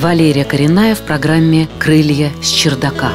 Валерия Коренная в программе «Крылья с чердака».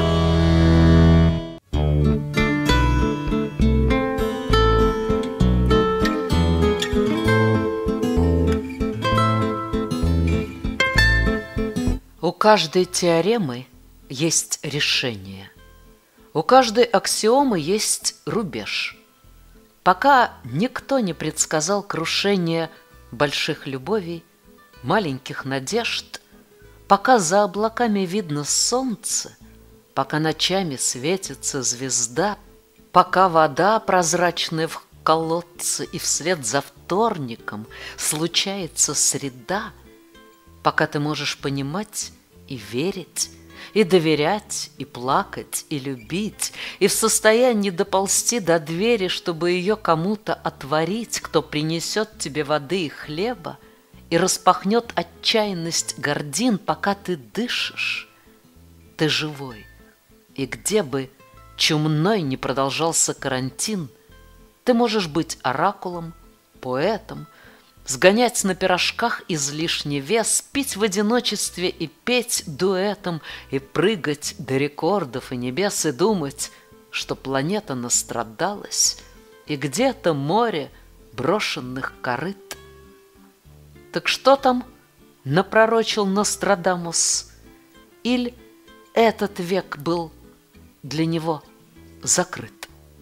У каждой теоремы есть решение. У каждой аксиомы есть рубеж. Пока никто не предсказал крушение больших любовей, маленьких надежд, пока за облаками видно солнце, пока ночами светится звезда, пока вода прозрачная в колодце и вслед за вторником случается среда, пока ты можешь понимать и верить, и доверять, и плакать, и любить, и в состоянии доползти до двери, чтобы ее кому-то отворить, кто принесет тебе воды и хлеба, и распахнет отчаянность гордин, пока ты дышишь. Ты живой, и где бы чумной не продолжался карантин, ты можешь быть оракулом, поэтом, сгонять на пирожках излишний вес, пить в одиночестве и петь дуэтом, и прыгать до рекордов и небес, и думать, что планета настрадалась, и где-то море брошенных корыт. Так что там напророчил Нострадамус? Или этот век был для него закрыт?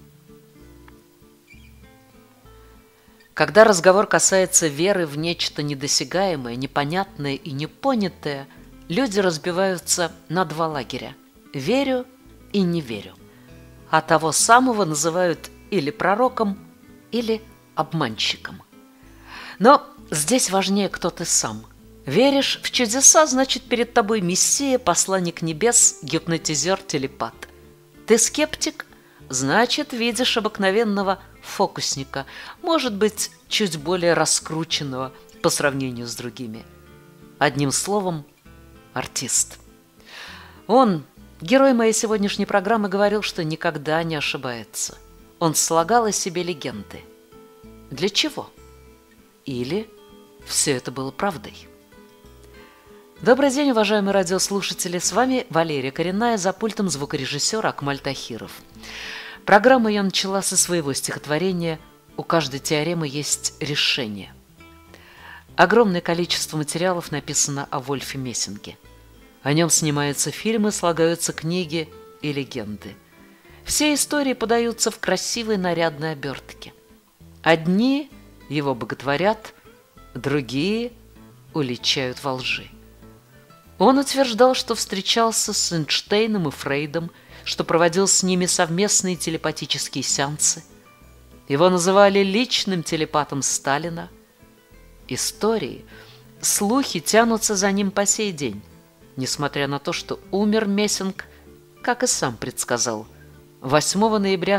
Когда разговор касается веры в нечто недосягаемое, непонятное и непонятое, люди разбиваются на два лагеря – верю и не верю. А того самого называют или пророком, или обманщиком. Но здесь важнее, кто ты сам. Веришь в чудеса, значит, перед тобой мессия, посланник небес, гипнотизер, телепат. Ты скептик, значит, видишь обыкновенного фокусника, может быть, чуть более раскрученного по сравнению с другими. Одним словом, артист. Он, герой моей сегодняшней программы, говорил, что никогда не ошибается. Он слагал о себе легенды. Для чего? Или все это было правдой? Добрый день, уважаемые радиослушатели! С вами Валерия Коренная, за пультом звукорежиссер Акмаль Тахиров. Программу я начала со своего стихотворения «У каждой теоремы есть решение». Огромное количество материалов написано о Вольфе Мессинге. О нем снимаются фильмы, слагаются книги и легенды. Все истории подаются в красивой нарядной обертке. Одни его боготворят, другие уличают во лжи. Он утверждал, что встречался с Эйнштейном и Фрейдом, что проводил с ними совместные телепатические сеансы. Его называли личным телепатом Сталина. Истории, слухи тянутся за ним по сей день, несмотря на то, что умер Мессинг, как и сам предсказал, 8 ноября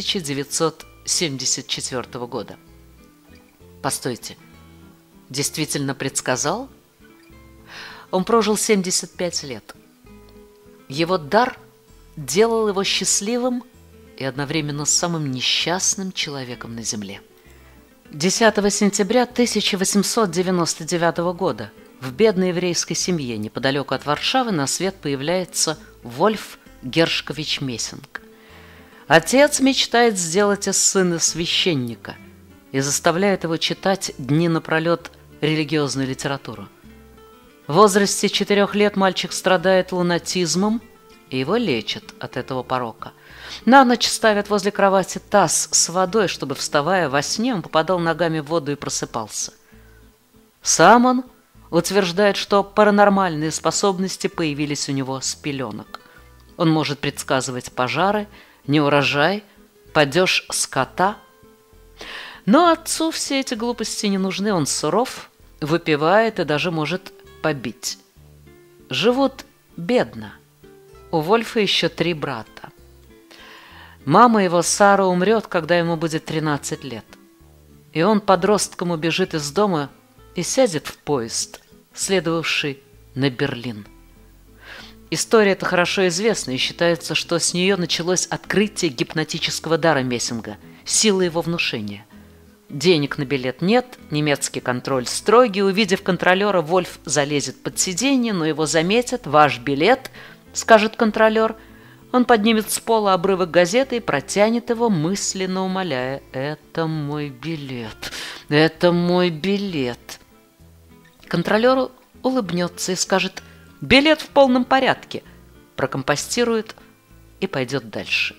1974 года. Постойте, действительно предсказал? Он прожил 75 лет. Его дар делал его счастливым и одновременно самым несчастным человеком на Земле. 10 сентября 1899 года в бедной еврейской семье неподалеку от Варшавы на свет появляется Вольф Гершкович Мессинг. Отец мечтает сделать из сына священника и заставляет его читать дни напролет религиозную литературу. В возрасте 4 лет мальчик страдает лунатизмом, и его лечат от этого порока. На ночь ставят возле кровати таз с водой, чтобы, вставая во сне, он попадал ногами в воду и просыпался. Сам он утверждает, что паранормальные способности появились у него с пеленок. Он может предсказывать пожары, неурожай, падеж скота. Но отцу все эти глупости не нужны, он суров, выпивает и даже может побить. Живут бедно. У Вольфа еще 3 брата. Мама его, Сара, умрет, когда ему будет 13 лет. И он подростком убежит из дома и сядет в поезд, следовавший на Берлин. История эта хорошо известна, и считается, что с нее началось открытие гипнотического дара Мессинга, силы его внушения. Денег на билет нет, немецкий контроль строгий. Увидев контролера, Вольф залезет под сиденье, но его заметят. «Ваш билет», — скажет контролер. Он поднимет с пола обрывок газеты и протянет его, мысленно умоляя: «Это мой билет, это мой билет». Контролер улыбнется и скажет: «Билет в полном порядке», прокомпостирует и пойдет дальше.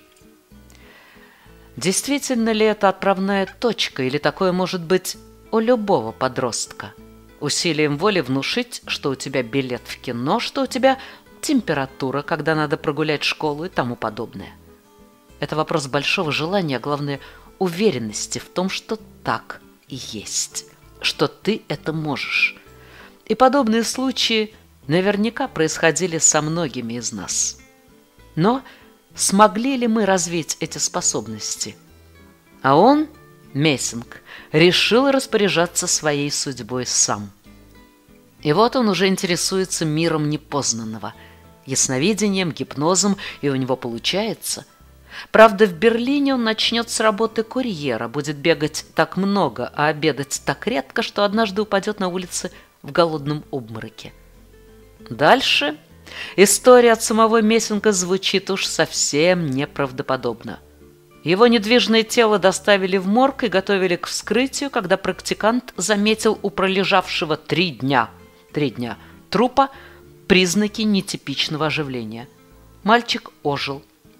Действительно ли это отправная точка, или такое может быть у любого подростка? Усилием воли внушить, что у тебя билет в кино, что у тебя температура, когда надо прогулять школу и тому подобное. Это вопрос большого желания, а главное уверенности в том, что так и есть, что ты это можешь. И подобные случаи наверняка происходили со многими из нас. Но смогли ли мы развить эти способности? А он, Мессинг, решил распоряжаться своей судьбой сам. И вот он уже интересуется миром непознанного, ясновидением, гипнозом, и у него получается. Правда, в Берлине он начнет с работы курьера, будет бегать так много, а обедать так редко, что однажды упадет на улице в голодном обмороке. Дальше история от самого Мессинга звучит уж совсем неправдоподобно. Его недвижное тело доставили в морг и готовили к вскрытию, когда практикант заметил у пролежавшего 3 дня трупа признаки нетипичного оживления. Мальчик ожил.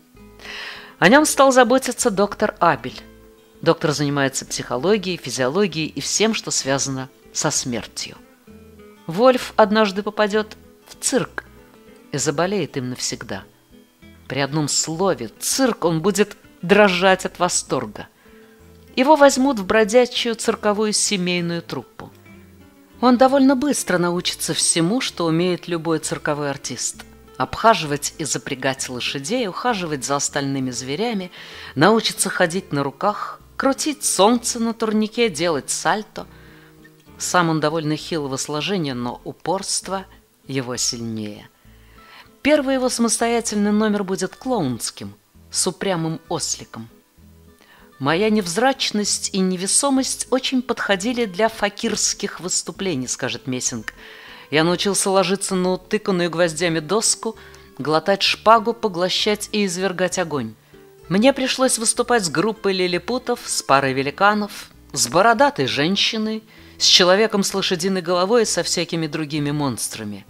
О нем стал заботиться доктор Абель. Доктор занимается психологией, физиологией и всем, что связано со смертью. Вольф однажды попадет в цирк и заболеет им навсегда. При одном слове «цирк» он будет дрожать от восторга. Его возьмут в бродячую цирковую семейную труппу. Он довольно быстро научится всему, что умеет любой цирковой артист. Обхаживать и запрягать лошадей, ухаживать за остальными зверями, научится ходить на руках, крутить солнце на турнике, делать сальто. Сам он довольно хилого сложения, но упорство его сильнее. Первый его самостоятельный номер будет клоунским, с упрямым осликом. Моя невзрачность и невесомость очень подходили для факирских выступлений, скажет Мессинг. Я научился ложиться на утыканную гвоздями доску, глотать шпагу, поглощать и извергать огонь. Мне пришлось выступать с группой лилипутов, с парой великанов, с бородатой женщиной, с человеком с лошадиной головой и со всякими другими монстрами.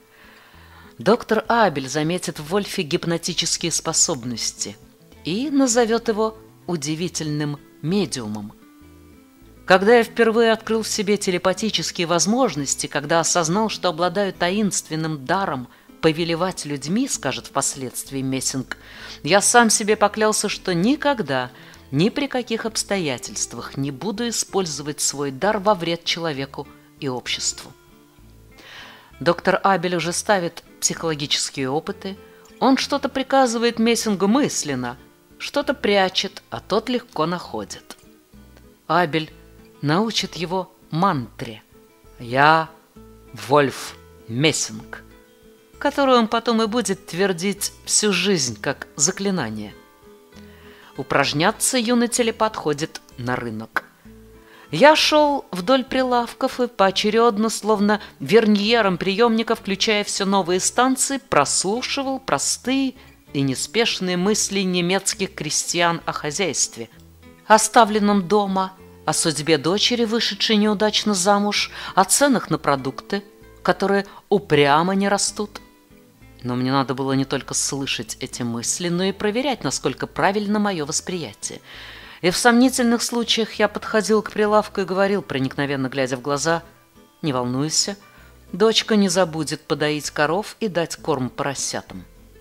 Доктор Абель заметит в Вольфе гипнотические способности и назовет его удивительным медиумом. Когда я впервые открыл в себе телепатические возможности, когда осознал, что обладаю таинственным даром повелевать людьми, скажет впоследствии Мессинг, я сам себе поклялся, что никогда, ни при каких обстоятельствах не буду использовать свой дар во вред человеку и обществу. Доктор Абель уже ставит психологические опыты. Он что-то приказывает Мессингу мысленно, что-то прячет, а тот легко находит. Абель научит его мантре «Я Вольф Мессинг», которую он потом и будет твердить всю жизнь как заклинание. Упражняться юный телепат ходит на рынок. Я шел вдоль прилавков и поочередно, словно верньером приемника, включая все новые станции, прослушивал простые и неспешные мысли немецких крестьян о хозяйстве, оставленном дома, о судьбе дочери, вышедшей неудачно замуж, о ценах на продукты, которые упрямо не растут. Но мне надо было не только слышать эти мысли, но и проверять, насколько правильно мое восприятие. И в сомнительных случаях я подходил к прилавку и говорил, проникновенно глядя в глаза: «Не волнуйся, дочка не забудет подоить коров и дать корм поросятам».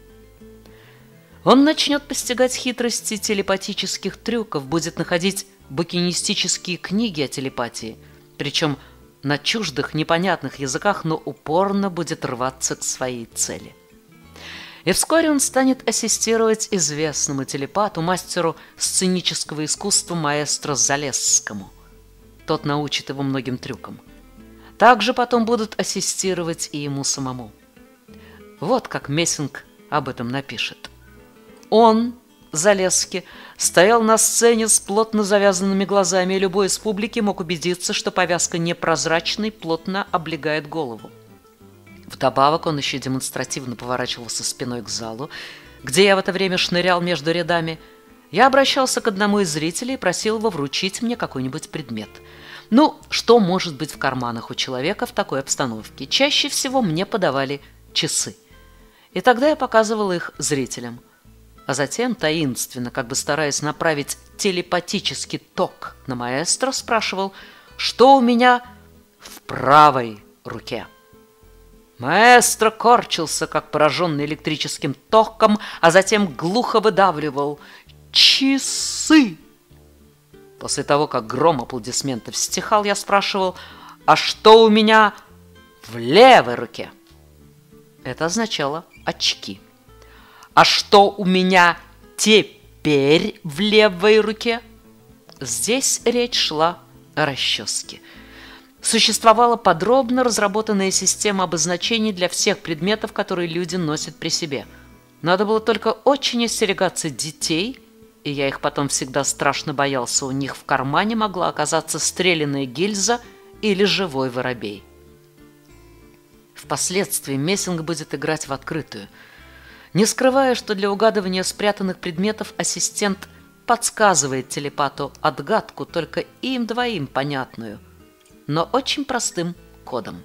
Он начнет постигать хитрости телепатических трюков, будет находить букинистические книги о телепатии, причем на чуждых, непонятных языках, но упорно будет рваться к своей цели. И вскоре он станет ассистировать известному телепату, мастеру сценического искусства маэстро Залесскому. Тот научит его многим трюкам. Также потом будут ассистировать и ему самому. Вот как Мессинг об этом напишет. Он Залесски стоял на сцене с плотно завязанными глазами, и любой из публики мог убедиться, что повязка непрозрачной плотно облегает голову. Вдобавок он еще демонстративно поворачивался спиной к залу, где я в это время шнырял между рядами. Я обращался к одному из зрителей и просил его вручить мне какой-нибудь предмет. Ну, что может быть в карманах у человека в такой обстановке? Чаще всего мне подавали часы. И тогда я показывал их зрителям. А затем, таинственно, как бы стараясь направить телепатический ток на маэстро, спрашивал, что у меня в правой руке. Маэстро корчился, как пораженный электрическим током, а затем глухо выдавливал «Часы!». После того, как гром аплодисментов стихал, я спрашивал, а что у меня в левой руке? Это означало очки. А что у меня теперь в левой руке? Здесь речь шла о расческе. Существовала подробно разработанная система обозначений для всех предметов, которые люди носят при себе. Надо было только очень остерегаться детей, и я их потом всегда страшно боялся. У них в кармане могла оказаться стреляная гильза или живой воробей. Впоследствии Мессинг будет играть в открытую, не скрывая, что для угадывания спрятанных предметов ассистент подсказывает телепату отгадку, только им двоим понятную, но очень простым кодом.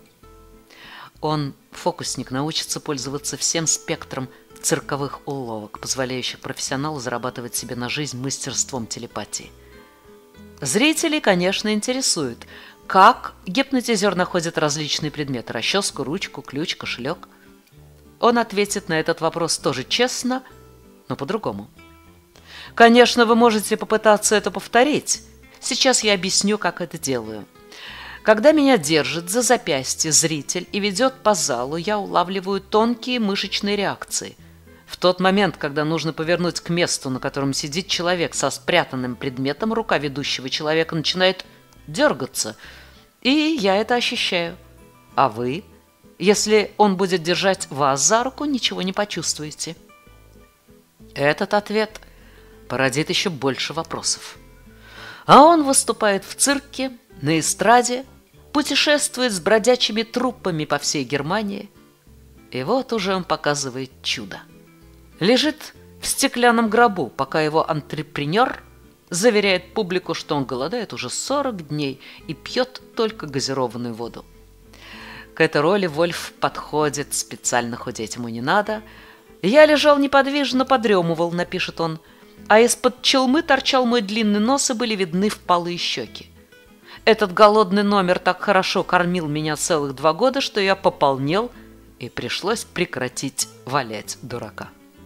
Он, фокусник, научится пользоваться всем спектром цирковых уловок, позволяющих профессионалу зарабатывать себе на жизнь мастерством телепатии. Зрителей, конечно, интересует, как гипнотизер находит различные предметы – расческу, ручку, ключ, кошелек. Он ответит на этот вопрос тоже честно, но по-другому. Конечно, вы можете попытаться это повторить. Сейчас я объясню, как это делаю. Когда меня держит за запястье зритель и ведет по залу, я улавливаю тонкие мышечные реакции. В тот момент, когда нужно повернуть к месту, на котором сидит человек со спрятанным предметом, рука ведущего человека начинает дергаться, и я это ощущаю. А вы, если он будет держать вас за руку, ничего не почувствуете. Этот ответ породит еще больше вопросов. А он выступает в цирке, на эстраде, путешествует с бродячими труппами по всей Германии. И вот уже он показывает чудо. Лежит в стеклянном гробу, пока его антрепренер заверяет публику, что он голодает уже 40 дней и пьет только газированную воду. К этой роли Вольф подходит, специально худеть ему не надо. «Я лежал неподвижно, подремывал», — напишет он, «а из-под челмы торчал мой длинный нос и были видны впалые щеки. Этот голодный номер так хорошо кормил меня целых 2 года, что я пополнел, и пришлось прекратить валять дурака».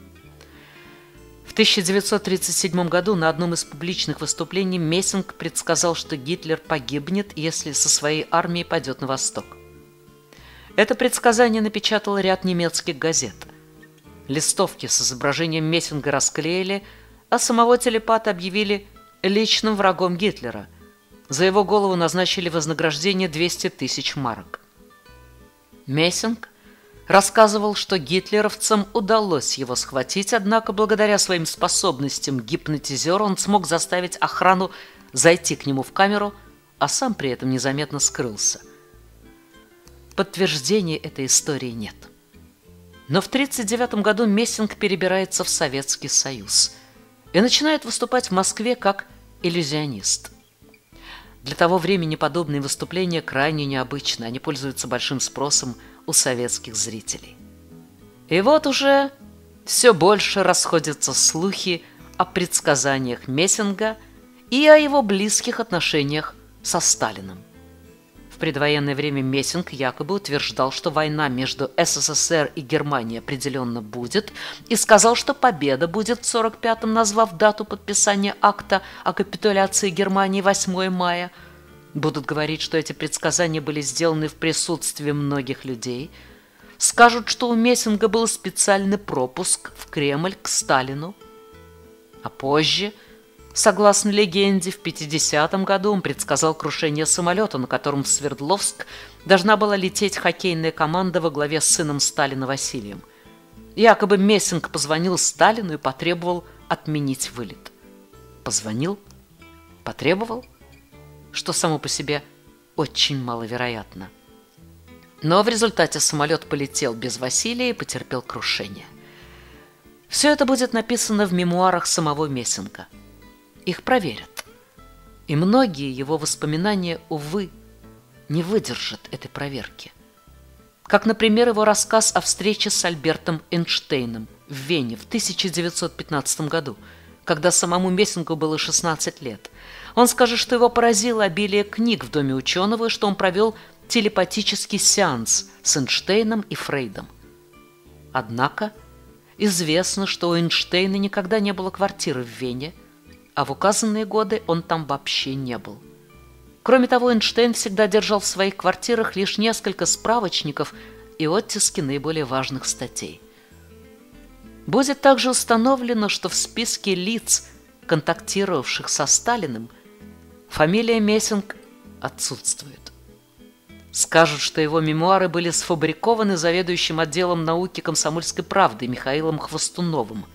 В 1937 году на одном из публичных выступлений Мессинг предсказал, что Гитлер погибнет, если со своей армией пойдет на восток. Это предсказание напечатал ряд немецких газет. Листовки с изображением Мессинга расклеили, а самого телепата объявили личным врагом Гитлера. За его голову назначили вознаграждение 200 000 марок. Мессинг рассказывал, что гитлеровцам удалось его схватить, однако благодаря своим способностям гипнотизера он смог заставить охрану зайти к нему в камеру, а сам при этом незаметно скрылся. Подтверждения этой истории нет. Но в 1939 году Мессинг перебирается в Советский Союз и начинает выступать в Москве как иллюзионист. Для того времени подобные выступления крайне необычны, они пользуются большим спросом у советских зрителей. И вот уже все больше расходятся слухи о предсказаниях Мессинга и о его близких отношениях со Сталиным. В предвоенное время Мессинг якобы утверждал, что война между СССР и Германией определенно будет, и сказал, что победа будет в 1945-м, назвав дату подписания акта о капитуляции Германии 8 мая. Будут говорить, что эти предсказания были сделаны в присутствии многих людей. Скажут, что у Мессинга был специальный пропуск в Кремль к Сталину. А позже, согласно легенде, в 1950 году он предсказал крушение самолета, на котором в Свердловск должна была лететь хоккейная команда во главе с сыном Сталина Василием. Якобы Мессинг позвонил Сталину и потребовал отменить вылет. Позвонил, потребовал, что само по себе очень маловероятно. Но в результате самолет полетел без Василия и потерпел крушение. Все это будет написано в мемуарах самого Мессинга. Их проверят. И многие его воспоминания, увы, не выдержат этой проверки. Как, например, его рассказ о встрече с Альбертом Эйнштейном в Вене в 1915 году, когда самому Мессингу было 16 лет. Он скажет, что его поразило обилие книг в доме ученого и что он провел телепатический сеанс с Эйнштейном и Фрейдом. Однако известно, что у Эйнштейна никогда не было квартиры в Вене, а в указанные годы он там вообще не был. Кроме того, Эйнштейн всегда держал в своих квартирах лишь несколько справочников и оттиски наиболее важных статей. Будет также установлено, что в списке лиц, контактировавших со Сталиным, фамилия Мессинг отсутствует. Скажут, что его мемуары были сфабрикованы заведующим отделом науки «Комсомольской правды» Михаилом Хвостуновым.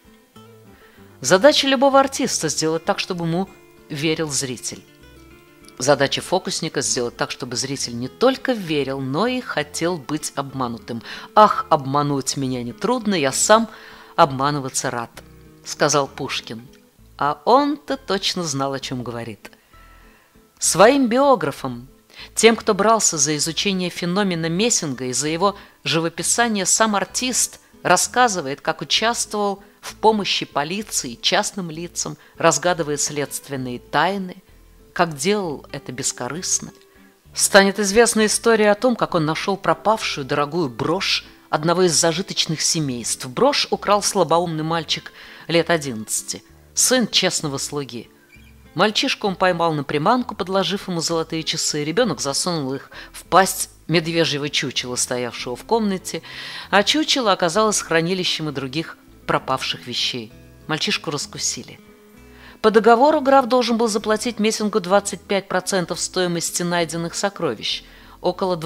Задача любого артиста – сделать так, чтобы ему верил зритель. Задача фокусника – сделать так, чтобы зритель не только верил, но и хотел быть обманутым. «Ах, обмануть меня нетрудно, я сам обманываться рад», – сказал Пушкин. А он-то точно знал, о чем говорит. Своим биографам, тем, кто брался за изучение феномена Мессинга и за его живописание, сам артист рассказывает, как участвовал в помощи полиции и частным лицам, разгадывая следственные тайны, как делал это бескорыстно. Станет известна история о том, как он нашел пропавшую дорогую брошь одного из зажиточных семейств. Брошь украл слабоумный мальчик лет 11, сын честного слуги. Мальчишку он поймал на приманку, подложив ему золотые часы. Ребенок засунул их в пасть медвежьего чучела, стоявшего в комнате, а чучело оказалось хранилищем и других пропавших вещей. Мальчишку раскусили. По договору граф должен был заплатить Мессингу 25% стоимости найденных сокровищ, около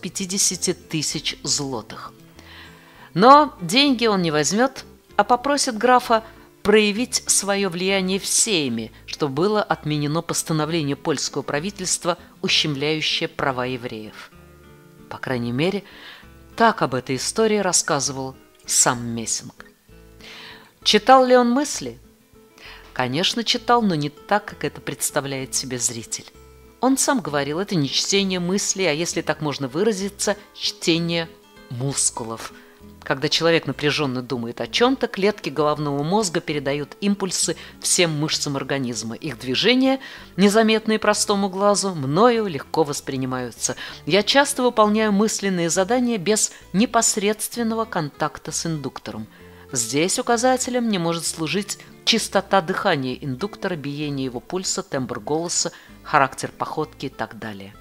250 тысяч злотых. Но деньги он не возьмет, а попросит графа проявить свое влияние в Сейме, что было отменено постановление польского правительства, ущемляющее права евреев. По крайней мере, так об этой истории рассказывал сам Мессинг. Читал ли он мысли? Конечно, читал, но не так, как это представляет себе зритель. Он сам говорил, это не чтение мыслей, а, если так можно выразиться, чтение мускулов. Когда человек напряженно думает о чем-то, клетки головного мозга передают импульсы всем мышцам организма. Их движения, незаметные простому глазу, мною легко воспринимаются. Я часто выполняю мысленные задания без непосредственного контакта с индуктором. Здесь указателем мне может служить частота дыхания индуктора, биение его пульса, тембр голоса, характер походки и так далее.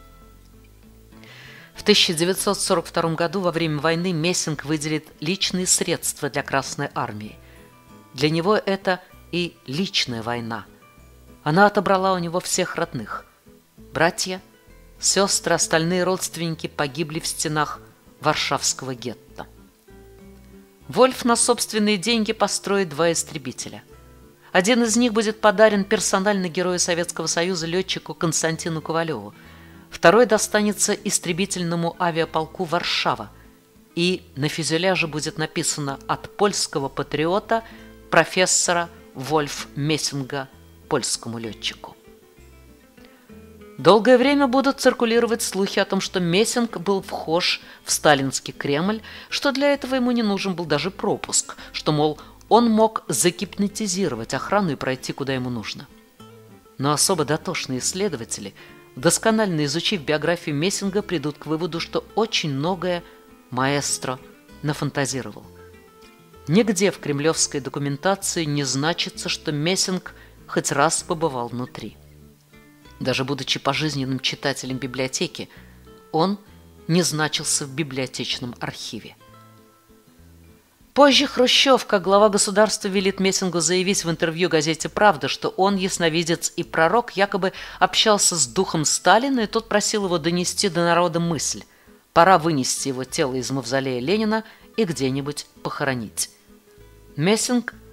В 1942 году во время войны Мессинг выделит личные средства для Красной Армии. Для него это и личная война. Она отобрала у него всех родных. Братья, сестры, остальные родственники погибли в стенах Варшавского гетто. Вольф на собственные деньги построит 2 истребителя. Один из них будет подарен персонально Герою Советского Союза летчику Константину Ковалеву. Второй достанется истребительному авиаполку «Варшава», и на фюзеляже будет написано «От польского патриота профессора Вольф Мессинга польскому летчику». Долгое время будут циркулировать слухи о том, что Мессинг был вхож в сталинский Кремль, что для этого ему не нужен был даже пропуск, что, мол, он мог загипнотизировать охрану и пройти, куда ему нужно. Но особо дотошные исследователи, досконально изучив биографию Мессинга, придут к выводу, что очень многое маэстро нафантазировал. Нигде в кремлевской документации не значится, что Мессинг хоть раз побывал внутри. Даже будучи пожизненным читателем библиотеки, он не значился в библиотечном архиве. Позже Хрущев, как глава государства, велит Мессингу заявить в интервью газете «Правда», что он, ясновидец и пророк, якобы общался с духом Сталина, и тот просил его донести до народа мысль: пора вынести его тело из мавзолея Ленина и где-нибудь похоронить. Мессинг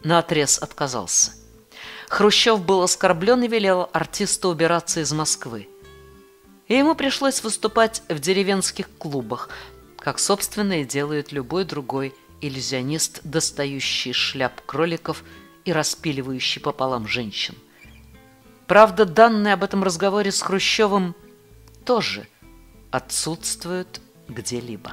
наотрез отказался. Хрущев был оскорблен и велел артисту убираться из Москвы. И ему пришлось выступать в деревенских клубах, как, собственно, и делает любой другой иллюзионист, достающий из шляп кроликов и распиливающий пополам женщин. Правда, данные об этом разговоре с Хрущевым тоже отсутствуют где-либо.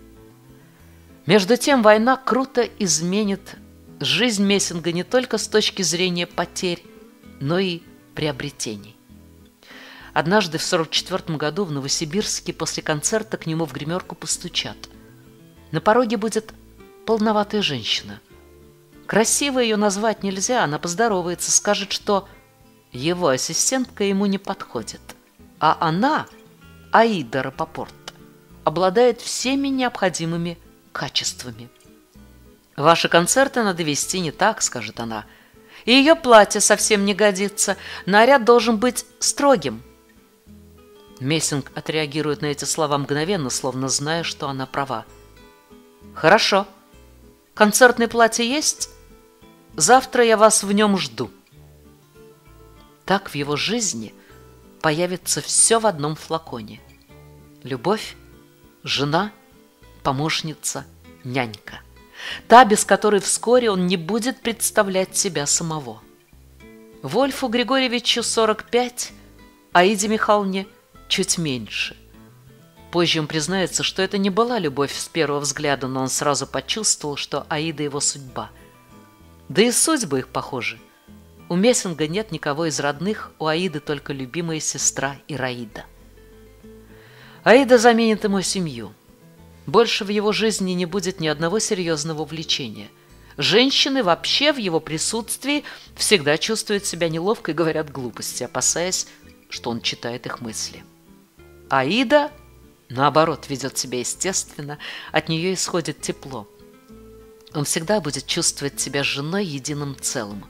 Между тем, война круто изменит жизнь Мессинга не только с точки зрения потерь, но и приобретений. Однажды в 1944 году в Новосибирске после концерта к нему в гримерку постучат. На пороге будет полноватая женщина. Красиво ее назвать нельзя, она поздоровается, скажет, что его ассистентка ему не подходит, а она, Аида Рапопорт, обладает всеми необходимыми качествами. «Ваши концерты надо вести не так», — скажет она. «И ее платье совсем не годится. Наряд должен быть строгим». Мессинг отреагирует на эти слова мгновенно, словно зная, что она права. «Хорошо. Концертное платье есть? Завтра я вас в нем жду». Так в его жизни появится все в одном флаконе. Любовь, жена, помощница, нянька. Та, без которой вскоре он не будет представлять себя самого. Вольфу Григорьевичу 45, Аиде Михайловне чуть меньше. Позже он признается, что это не была любовь с первого взгляда, но он сразу почувствовал, что Аида его судьба. Да и судьбы их похожи. У Мессинга нет никого из родных, у Аиды только любимая сестра Ираида. Аида заменит ему семью. Больше в его жизни не будет ни одного серьезного увлечения. Женщины вообще в его присутствии всегда чувствуют себя неловко и говорят глупости, опасаясь, что он читает их мысли. Аида, наоборот, ведет себя естественно, от нее исходит тепло. Он всегда будет чувствовать себя женой единым целым.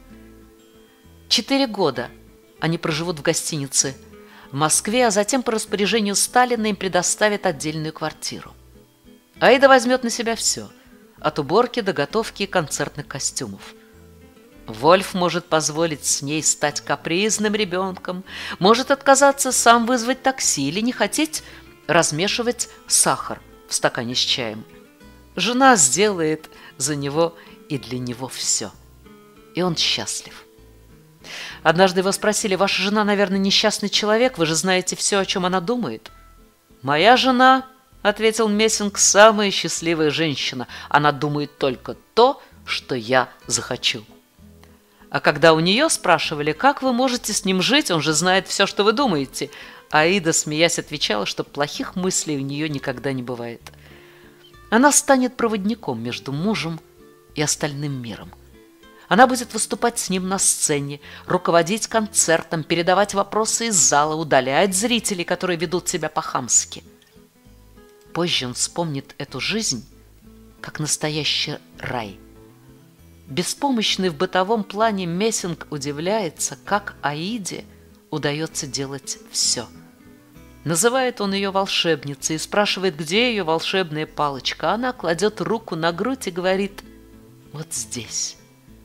4 года они проживут в гостинице в Москве, а затем по распоряжению Сталина им предоставят отдельную квартиру. Аида возьмет на себя все, от уборки до готовки и концертных костюмов. Вольф может позволить с ней стать капризным ребенком, может отказаться сам вызвать такси или не хотеть размешивать сахар в стакане с чаем. Жена сделает за него и для него все. И он счастлив. Однажды его спросили: «Ваша жена, наверное, несчастный человек, вы же знаете все, о чем она думает». «Моя жена, — ответил Мессинг, — самая счастливая женщина. Она думает только то, что я захочу». А когда у нее спрашивали: «Как вы можете с ним жить? Он же знает все, что вы думаете», Аида, смеясь, отвечала, что плохих мыслей у нее никогда не бывает. Она станет проводником между мужем и остальным миром. Она будет выступать с ним на сцене, руководить концертом, передавать вопросы из зала, удалять зрителей, которые ведут себя по-хамски. Позже он вспомнит эту жизнь как настоящий рай. Беспомощный в бытовом плане Мессинг удивляется, как Аиде удается делать все. Называет он ее волшебницей и спрашивает, где ее волшебная палочка. Она кладет руку на грудь и говорит: «Вот здесь».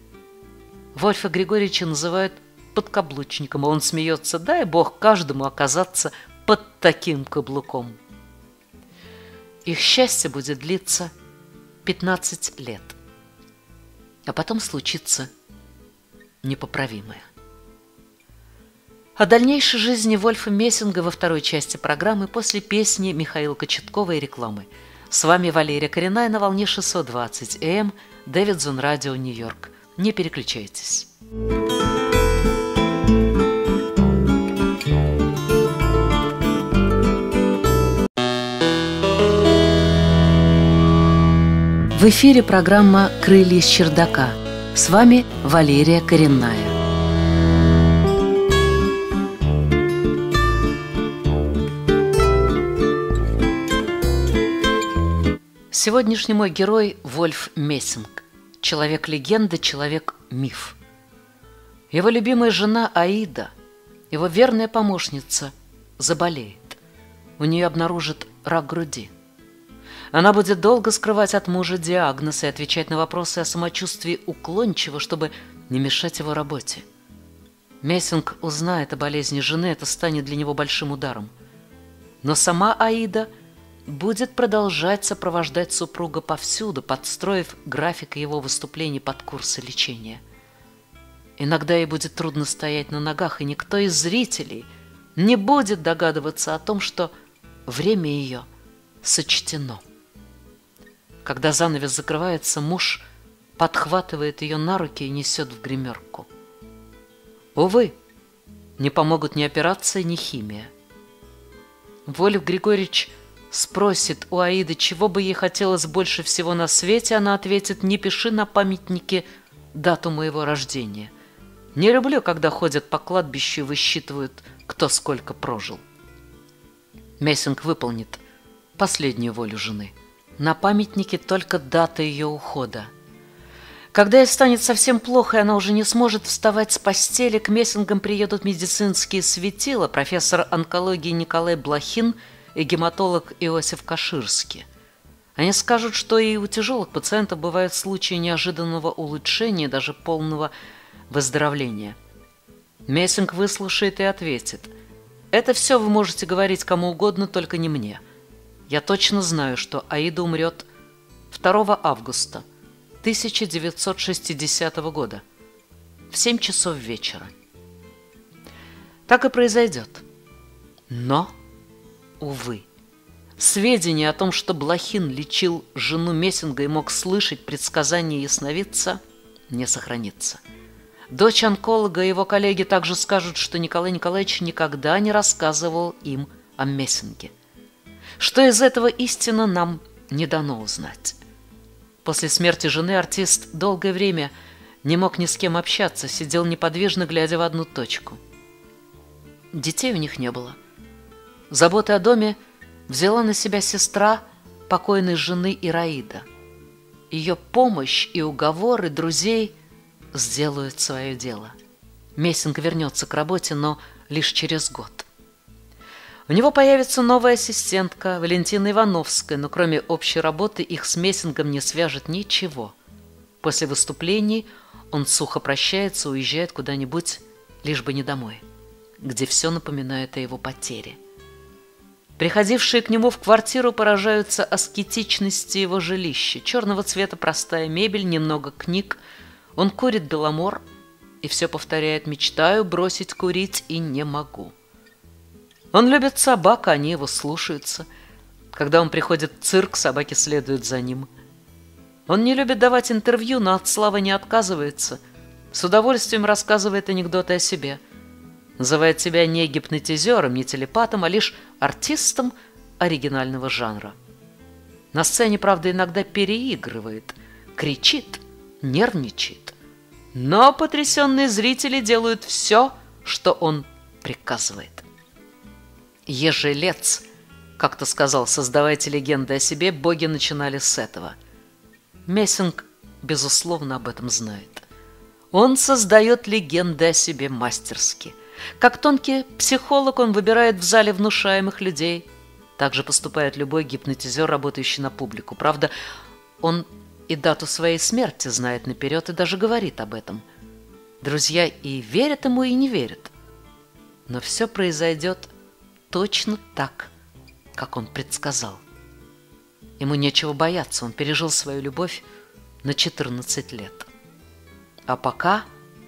Вольфа Григорьевича называют подкаблучником, а он смеется: «Дай Бог каждому оказаться под таким каблуком». Их счастье будет длиться 15 лет. А потом случится непоправимое. О дальнейшей жизни Вольфа Мессинга во второй части программы после песни Михаила Кочеткова и рекламы. С вами Валерия Коренная на волне 620 АМ, Дэвидсон Радио, Нью-Йорк. Не переключайтесь. В эфире программа «Крылья с чердака». С вами Валерия Коренная. Сегодняшний мой герой – Вольф Мессинг. Человек-легенда, человек-миф. Его любимая жена Аида, его верная помощница, заболеет. У нее обнаружат рак груди. Она будет долго скрывать от мужа диагноз и отвечать на вопросы о самочувствии уклончиво, чтобы не мешать его работе. Мессинг узнает о болезни жены, это станет для него большим ударом. Но сама Аида будет продолжать сопровождать супруга повсюду, подстроив график его выступлений под курсы лечения. Иногда ей будет трудно стоять на ногах, и никто из зрителей не будет догадываться о том, что время ее сочтено. Когда занавес закрывается, муж подхватывает ее на руки и несет в гримерку. Увы, не помогут ни операция, ни химия. Вольф Григорьевич спросит у Аиды, чего бы ей хотелось больше всего на свете, она ответит: не пиши на памятнике дату моего рождения. Не люблю, когда ходят по кладбищу и высчитывают, кто сколько прожил. Мессинг выполнит последнюю волю жены. На памятнике только дата ее ухода. Когда ей станет совсем плохо, и она уже не сможет вставать с постели, к Мессингам приедут медицинские светила, профессор онкологии Николай Блохин и гематолог Иосиф Каширский. Они скажут, что и у тяжелых пациентов бывают случаи неожиданного улучшения, даже полного выздоровления. Мессинг выслушает и ответит: это все вы можете говорить кому угодно, только не мне. Я точно знаю, что Аида умрет 2 августа 1960 года в 7 часов вечера. Так и произойдет. Но, увы, сведения о том, что Блохин лечил жену Мессинга и мог слышать предсказания ясновидца, не сохранится. Дочь онколога и его коллеги также скажут, что Николай Николаевич никогда не рассказывал им о Мессинге. Что из этого истинно, нам не дано узнать. После смерти жены артист долгое время не мог ни с кем общаться, сидел неподвижно, глядя в одну точку. Детей у них не было. Заботы о доме взяла на себя сестра покойной жены Ираида. Ее помощь и уговоры друзей сделают свое дело. Мессинг вернется к работе, но лишь через год. У него появится новая ассистентка Валентина Ивановская, но кроме общей работы их с Мессингом не свяжет ничего. После выступлений он сухо прощается, уезжает куда-нибудь, лишь бы не домой, где все напоминает о его потере. Приходившие к нему в квартиру поражаются аскетичности его жилища. Черного цвета простая мебель, немного книг. Он курит Беломор и все повторяет: мечтаю бросить курить и не могу. Он любит собак, а они его слушаются. Когда он приходит в цирк, собаки следуют за ним. Он не любит давать интервью, но от славы не отказывается. С удовольствием рассказывает анекдоты о себе. Называет себя не гипнотизером, не телепатом, а лишь артистом оригинального жанра. На сцене, правда, иногда переигрывает, кричит, нервничает. Но потрясенные зрители делают все, что он приказывает. Ежелец, как-то сказал, создавайте легенды о себе, боги начинали с этого. Мессинг, безусловно, об этом знает. Он создает легенды о себе мастерски. Как тонкий психолог он выбирает в зале внушаемых людей. Так же поступает любой гипнотизер, работающий на публику. Правда, он и дату своей смерти знает наперед и даже говорит об этом. Друзья и верят ему, и не верят. Но все произойдет точно так, как он предсказал. Ему нечего бояться, он пережил свою любовь на 14 лет. А пока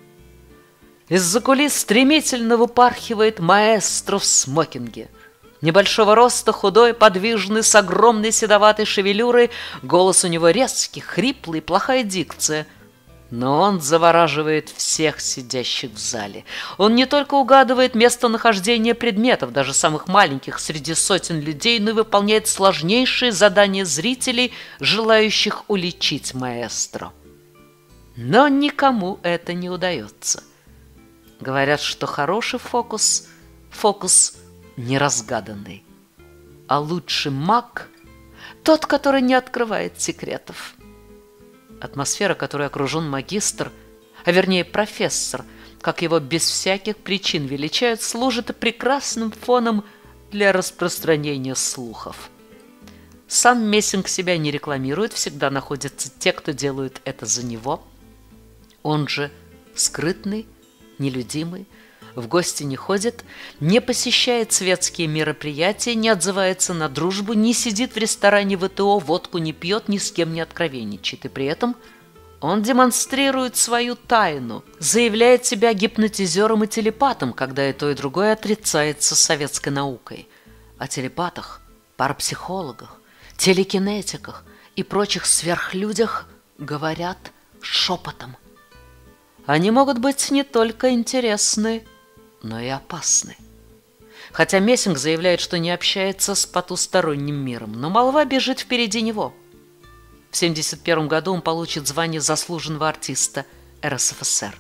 из-за кулис стремительно выпархивает маэстро в смокинге. Небольшого роста, худой, подвижный, с огромной седоватой шевелюрой, голос у него резкий, хриплый, плохая дикция. Но он завораживает всех сидящих в зале. Он не только угадывает местонахождение предметов, даже самых маленьких, среди сотен людей, но и выполняет сложнейшие задания зрителей, желающих уличить маэстро. Но никому это не удается. Говорят, что хороший фокус – фокус неразгаданный, а лучший маг – тот, который не открывает секретов. Атмосфера, которой окружен магистр, а вернее профессор, как его без всяких причин величают, служит прекрасным фоном для распространения слухов. Сам Мессинг себя не рекламирует, всегда находятся те, кто делают это за него. Он же скрытный, нелюдимый, в гости не ходит, не посещает светские мероприятия, не отзывается на дружбу, не сидит в ресторане ВТО, водку не пьет, ни с кем не откровенничает. И при этом он демонстрирует свою тайну, заявляет себя гипнотизером и телепатом, когда и то, и другое отрицается советской наукой. О телепатах, парапсихологах, телекинетиках и прочих сверхлюдях говорят шепотом. Они могут быть не только интересны, но и опасны. Хотя Мессинг заявляет, что не общается с потусторонним миром, но молва бежит впереди него. В 1971 году он получит звание заслуженного артиста РСФСР.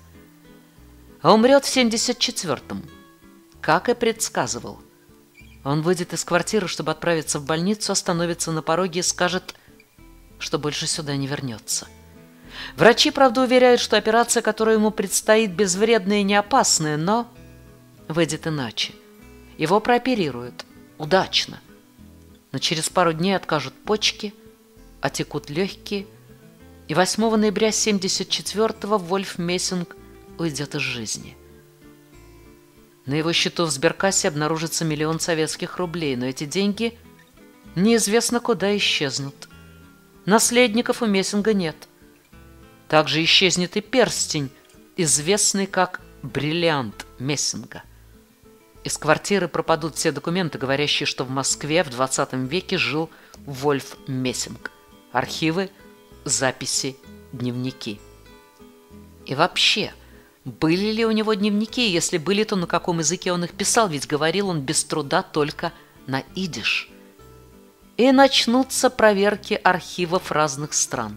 А умрет в 1974, как и предсказывал. Он выйдет из квартиры, чтобы отправиться в больницу, остановится на пороге и скажет, что больше сюда не вернется. Врачи, правда, уверяют, что операция, которая ему предстоит, безвредная и не опасная, но выйдет иначе. Его прооперируют. Удачно. Но через пару дней откажут почки, отекут легкие, и 8 ноября 1974-го Вольф Мессинг уйдет из жизни. На его счету в сберкассе обнаружится 1 000 000 советских рублей, но эти деньги неизвестно куда исчезнут. Наследников у Мессинга нет. Также исчезнет и перстень, известный как бриллиант Мессинга. Из квартиры пропадут все документы, говорящие, что в Москве в 20 веке жил Вольф Мессинг. Архивы, записи, дневники. И вообще, были ли у него дневники? Если были, то на каком языке он их писал? Ведь говорил он без труда только на идиш. И начнутся проверки архивов разных стран.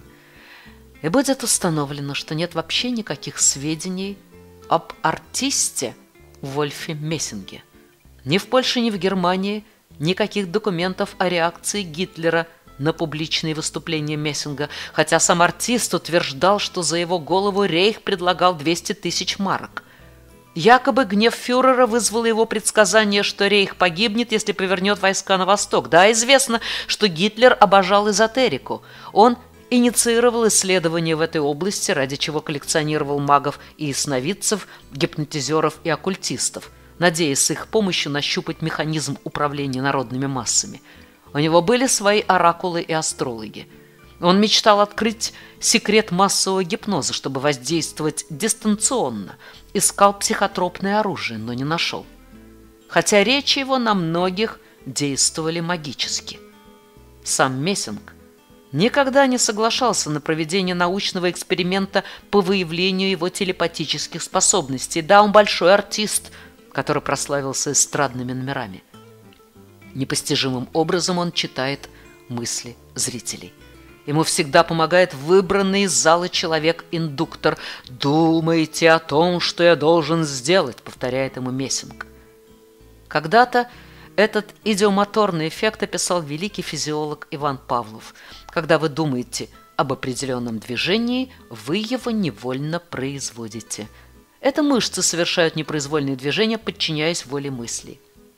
И будет установлено, что нет вообще никаких сведений об артисте Вольфе Мессинге. Ни в Польше, ни в Германии никаких документов о реакции Гитлера на публичные выступления Мессинга, хотя сам артист утверждал, что за его голову Рейх предлагал 200 000 марок. Якобы гнев фюрера вызвало его предсказание, что Рейх погибнет, если повернет войска на восток. Да, известно, что Гитлер обожал эзотерику. Он инициировал исследования в этой области, ради чего коллекционировал магов и ясновидцев, гипнотизеров и оккультистов, надеясь с их помощью нащупать механизм управления народными массами. У него были свои оракулы и астрологи. Он мечтал открыть секрет массового гипноза, чтобы воздействовать дистанционно, искал психотропное оружие, но не нашел. Хотя речи его на многих действовали магически. Сам Мессинг никогда не соглашался на проведение научного эксперимента по выявлению его телепатических способностей. Да, он большой артист, который прославился эстрадными номерами. Непостижимым образом он читает мысли зрителей. Ему всегда помогает выбранный из зала человек-индуктор. «Думайте о том, что я должен сделать», — повторяет ему Мессинг. Когда-то этот идиомоторный эффект описал великий физиолог Иван Павлов. Когда вы думаете об определенном движении, вы его невольно производите. Это мышцы совершают непроизвольные движения, подчиняясь воле мыслей.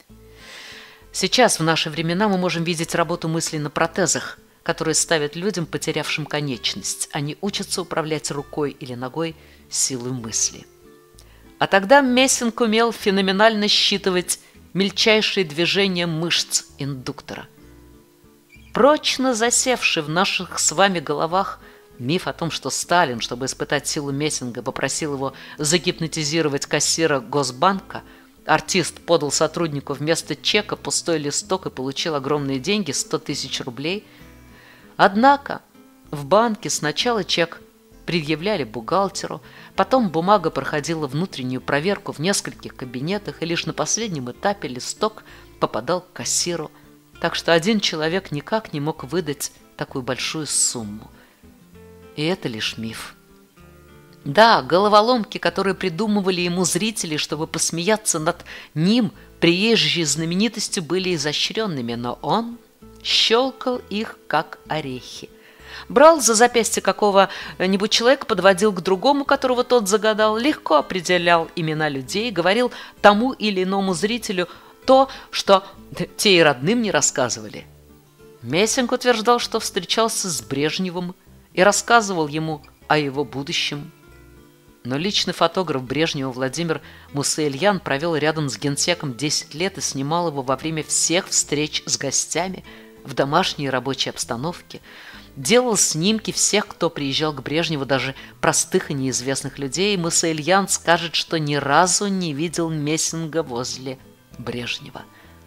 Сейчас, в наши времена, мы можем видеть работу мыслей на протезах, которые ставят людям, потерявшим конечность. Они учатся управлять рукой или ногой силой мысли. А тогда Мессинг умел феноменально считывать мельчайшие движения мышц индуктора. Прочно засевший в наших с вами головах миф о том, что Сталин, чтобы испытать силу Мессинга, попросил его загипнотизировать кассира Госбанка, артист подал сотруднику вместо чека пустой листок и получил огромные деньги, 100 000 рублей. Однако в банке сначала чек предъявляли бухгалтеру, потом бумага проходила внутреннюю проверку в нескольких кабинетах, и лишь на последнем этапе листок попадал к кассиру. Так что один человек никак не мог выдать такую большую сумму. И это лишь миф. Да, головоломки, которые придумывали ему зрители, чтобы посмеяться над ним, приезжей знаменитостью, были изощренными, но он щелкал их, как орехи. Брал за запястье какого-нибудь человека, подводил к другому, которого тот загадал, легко определял имена людей, говорил тому или иному зрителю то, что те и родным не рассказывали. Мессинг утверждал, что встречался с Брежневым и рассказывал ему о его будущем. Но личный фотограф Брежнева Владимир Мусаильян провел рядом с генсеком 10 лет и снимал его во время всех встреч с гостями в домашней и рабочей обстановке, делал снимки всех, кто приезжал к Брежневу, даже простых и неизвестных людей, и Мусаильян скажет, что ни разу не видел Мессинга возле Брежнева.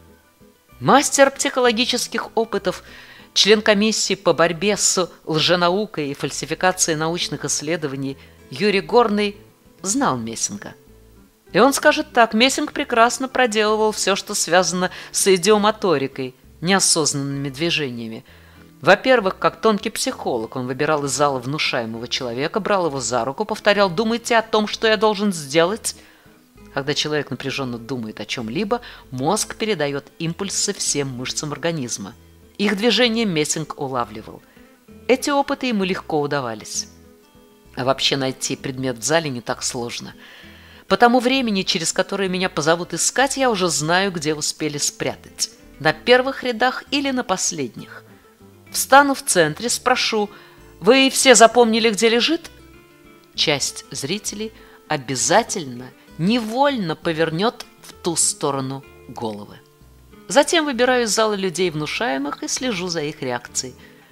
Мастер психологических опытов, член комиссии по борьбе с лженаукой и фальсификацией научных исследований Юрий Горный знал Мессинга. И он скажет так: Мессинг прекрасно проделывал все, что связано с идиомоторикой, неосознанными движениями. Во-первых, как тонкий психолог, он выбирал из зала внушаемого человека, брал его за руку, повторял: «Думайте о том, что я должен сделать». Когда человек напряженно думает о чем-либо, мозг передает импульсы всем мышцам организма. Их движение Мессинг улавливал. Эти опыты ему легко удавались. А вообще найти предмет в зале не так сложно. По тому времени, через которое меня позовут искать, я уже знаю, где успели спрятать. На первых рядах или на последних. Встану в центре, спрошу: «Вы все запомнили, где лежит?» Часть зрителей обязательно, невольно повернет в ту сторону головы. Затем выбираю из зала людей внушаемых и слежу за их реакцией.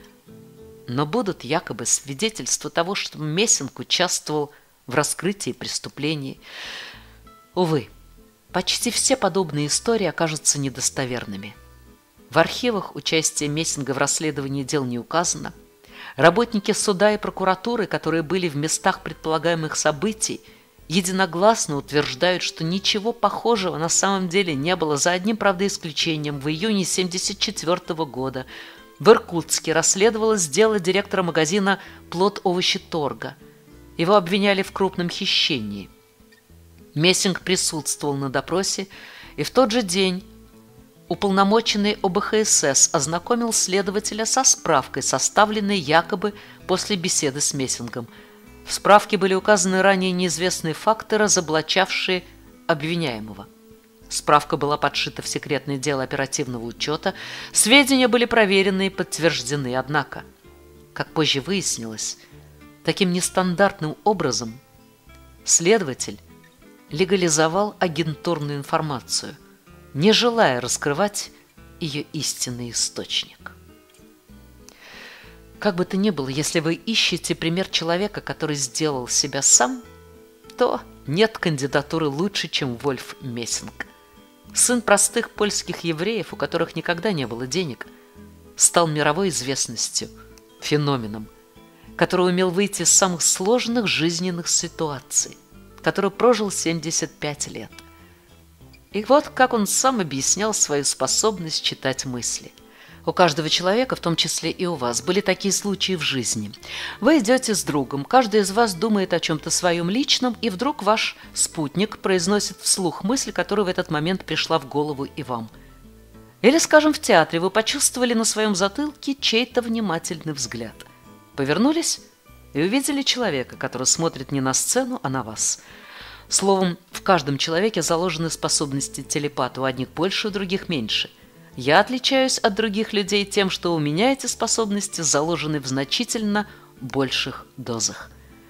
Но будут якобы свидетельства того, что Мессинг участвовал в раскрытии преступлений. Увы, почти все подобные истории окажутся недостоверными. В архивах участие Мессинга в расследовании дел не указано. Работники суда и прокуратуры, которые были в местах предполагаемых событий, единогласно утверждают, что ничего похожего на самом деле не было, за одним, правда, исключением. В июне 1974 года в Иркутске расследовалось дело директора магазина «Плод овощеторга». Его обвиняли в крупном хищении. Мессинг присутствовал на допросе, и в тот же день уполномоченный ОБХСС ознакомил следователя со справкой, составленной якобы после беседы с Мессингом. В справке были указаны ранее неизвестные факты, разоблачавшие обвиняемого. Справка была подшита в секретное дело оперативного учета, сведения были проверены и подтверждены, однако, как позже выяснилось, таким нестандартным образом следователь легализовал агентурную информацию, не желая раскрывать ее истинный источник. Как бы то ни было, если вы ищете пример человека, который сделал себя сам, то нет кандидатуры лучше, чем Вольф Мессинг. Сын простых польских евреев, у которых никогда не было денег, стал мировой известностью, феноменом, который умел выйти из самых сложных жизненных ситуаций, который прожил 75 лет. И вот как он сам объяснял свою способность читать мысли. У каждого человека, в том числе и у вас, были такие случаи в жизни. Вы идете с другом, каждый из вас думает о чем-то своем личном, и вдруг ваш спутник произносит вслух мысль, которая в этот момент пришла в голову и вам. Или, скажем, в театре вы почувствовали на своем затылке чей-то внимательный взгляд. Повернулись и увидели человека, который смотрит не на сцену, а на вас. Словом, в каждом человеке заложены способности телепата, у одних больше, у других меньше. Я отличаюсь от других людей тем, что у меня эти способности заложены в значительно больших дозах.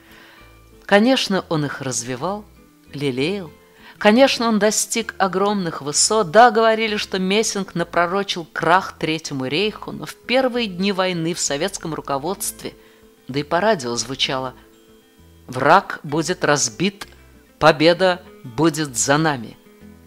Конечно, он их развивал, лелеял. Конечно, он достиг огромных высот. Да, говорили, что Мессинг напророчил крах Третьему рейху, но в первые дни войны в советском руководстве, да и по радио звучало: «Враг будет разбит, победа будет за нами».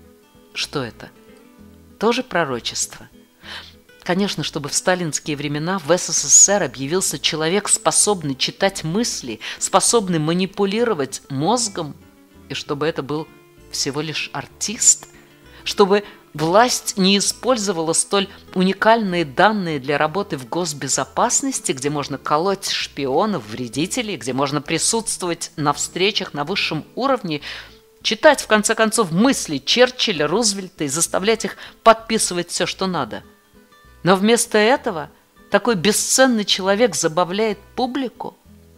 Что это? Тоже пророчество. Конечно, чтобы в сталинские времена в СССР объявился человек, способный читать мысли, способный манипулировать мозгом, и чтобы это был всего лишь артист, чтобы власть не использовала столь уникальные данные для работы в госбезопасности, где можно колоть шпионов, вредителей, где можно присутствовать на встречах на высшем уровне, читать, в конце концов, мысли Черчилля, Рузвельта и заставлять их подписывать все, что надо. Но вместо этого такой бесценный человек забавляет публику.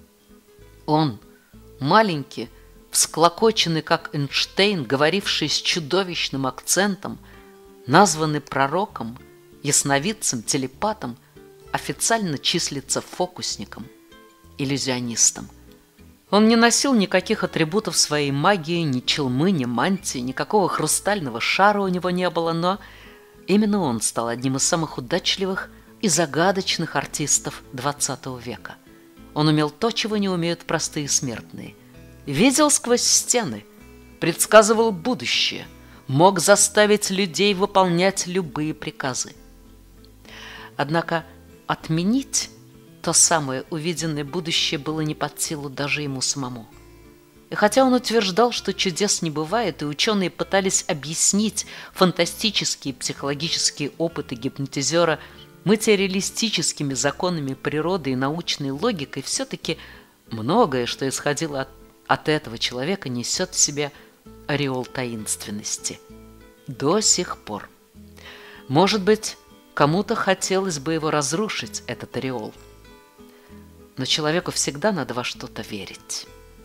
Он, маленький, всклокоченный, как Эйнштейн, говоривший с чудовищным акцентом, названный пророком, ясновидцем, телепатом, официально числится фокусником, иллюзионистом. Он не носил никаких атрибутов своей магии, ни челмы, ни мантии, никакого хрустального шара у него не было, но именно он стал одним из самых удачливых и загадочных артистов XX века. Он умел то, чего не умеют простые смертные. Видел сквозь стены, предсказывал будущее, мог заставить людей выполнять любые приказы. Однако отменить то самое увиденное будущее было не под силу даже ему самому. И хотя он утверждал, что чудес не бывает, и ученые пытались объяснить фантастические психологические опыты гипнотизера материалистическими законами природы и научной логикой, все-таки многое, что исходило от этого человека, несет в себе ореол таинственности. До сих пор. Может быть, кому-то хотелось бы его разрушить, этот ореол. Но человеку всегда надо во что-то верить.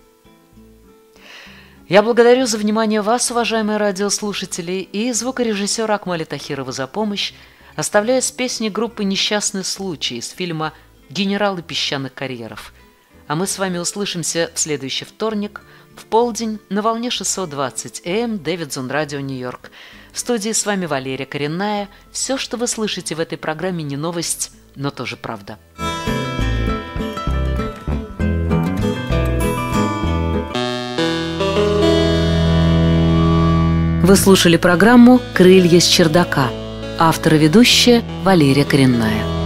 Я благодарю за внимание вас, уважаемые радиослушатели, и звукорежиссера Акмали Тахирова за помощь, оставляя с песней группы «Несчастный случай» из фильма «Генералы песчаных карьеров». А мы с вами услышимся в следующий вторник в полдень на волне 620 АМ Дэвидсон Радио Нью-Йорк. В студии с вами Валерия Коренная. Все, что вы слышите в этой программе, не новость, но тоже правда. Вы слушали программу «Крылья с чердака». Автор и ведущая Валерия Коренная.